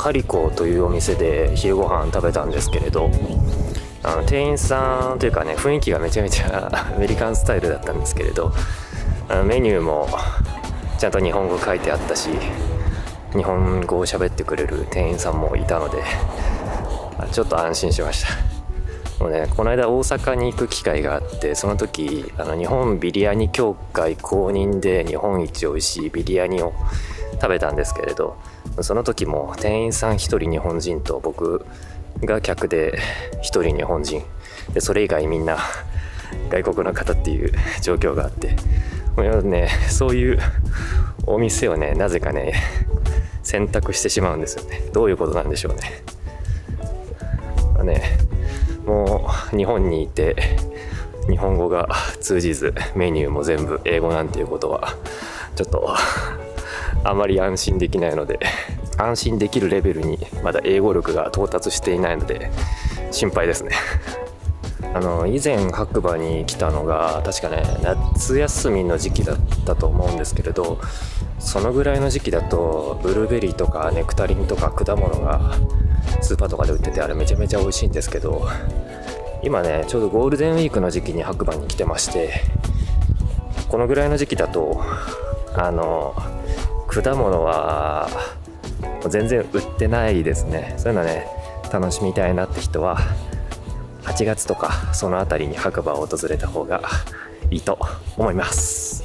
カリコというお店で昼ご飯食べたんですけれど、店員さんというかね、雰囲気がめちゃめちゃアメリカンスタイルだったんですけれど、メニューもちゃんと日本語書いてあったし、日本語を喋ってくれる店員さんもいたので、ちょっと安心しました。もうね、この間大阪に行く機会があって、その時日本ビリヤニ協会公認で日本一美味しいビリヤニを食べたんですけれど、その時も店員さん1人日本人と僕が客で1人日本人で、それ以外みんな外国の方っていう状況があって、ね、そういうお店をね、なぜかね選択してしまうんですよね。どういうことなんでしょうね。もう日本にいて日本語が通じず、メニューも全部英語なんていうことはちょっとあまり安心できないので、安心できるレベルにまだ英語力が到達していないので心配ですね。以前白馬に来たのが確かね、夏休みの時期だったと思うんですけれど、そのぐらいの時期だとブルーベリーとかネクタリンとか果物がスーパーとかで売ってて、あれめちゃめちゃ美味しいんですけど、今ねちょうどゴールデンウィークの時期に白馬に来てまして、このぐらいの時期だと果物は全然売ってないですね。そういうのね楽しみたいなって人は8月とかそのあたりに白馬を訪れた方がいいと思います。